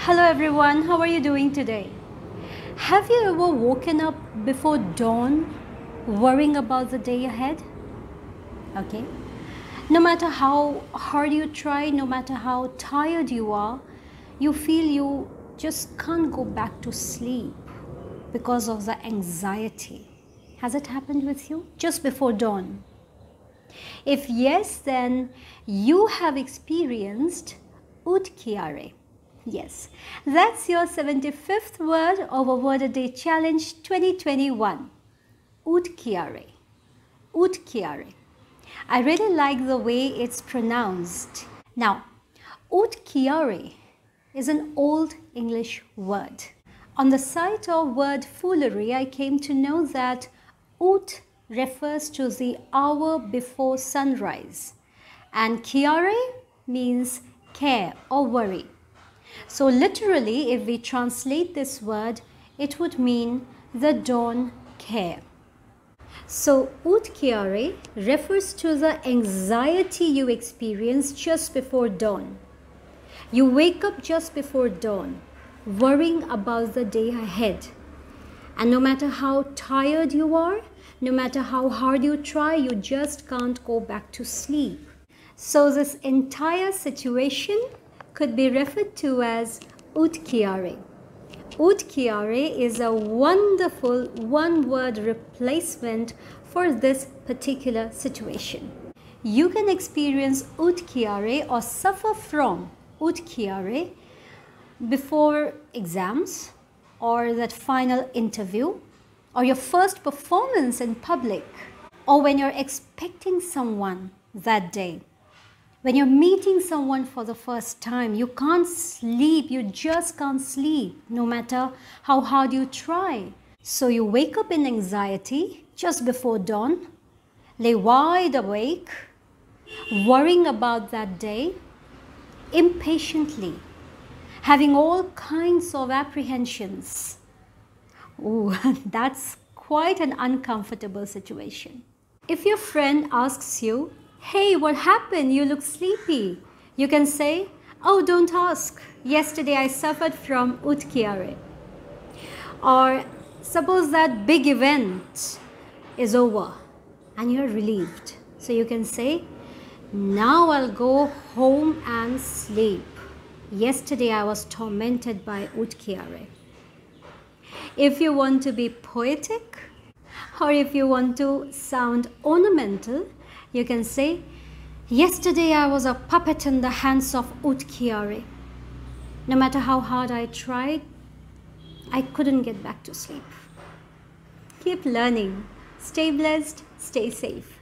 Hello everyone, how are you doing today? Have you ever woken up before dawn worrying about the day ahead? Okay. No matter how hard you try, no matter how tired you are, you feel you just can't go back to sleep because of the anxiety. Has it happened with you just before dawn? If yes, then you have experienced Utkiare. Yes, that's your 75th word of a Word a Day Challenge 2021. Utkiare. Utkiare. I really like the way it's pronounced. Now, Utkiare is an old English word. On the site of Word Foolery, I came to know that Ut refers to the hour before sunrise and Kiare means care or worry. So literally, if we translate this word, it would mean the dawn care. So Utkiare refers to the anxiety you experience just before dawn. You wake up just before dawn, worrying about the day ahead. And no matter how tired you are, no matter how hard you try, you just can't go back to sleep. So this entire situation could be referred to as Utkiare. Utkiare is a wonderful one-word replacement for this particular situation. You can experience Utkiare or suffer from Utkiare before exams or that final interview or your first performance in public or when you're expecting someone that day. When you're meeting someone for the first time, you can't sleep, you just can't sleep, no matter how hard you try. So you wake up in anxiety just before dawn, lay wide awake, worrying about that day, impatiently, having all kinds of apprehensions. Ooh, that's quite an uncomfortable situation. If your friend asks you, "Hey, what happened? You look sleepy," you can say, "Oh, don't ask. Yesterday I suffered from Utkiare." Or suppose that big event is over and you're relieved. So you can say, "Now I'll go home and sleep. Yesterday I was tormented by Utkiare." If you want to be poetic or if you want to sound ornamental, you can say, "Yesterday I was a puppet in the hands of Utkiare. No matter how hard I tried, I couldn't get back to sleep." Keep learning. Stay blessed, stay safe.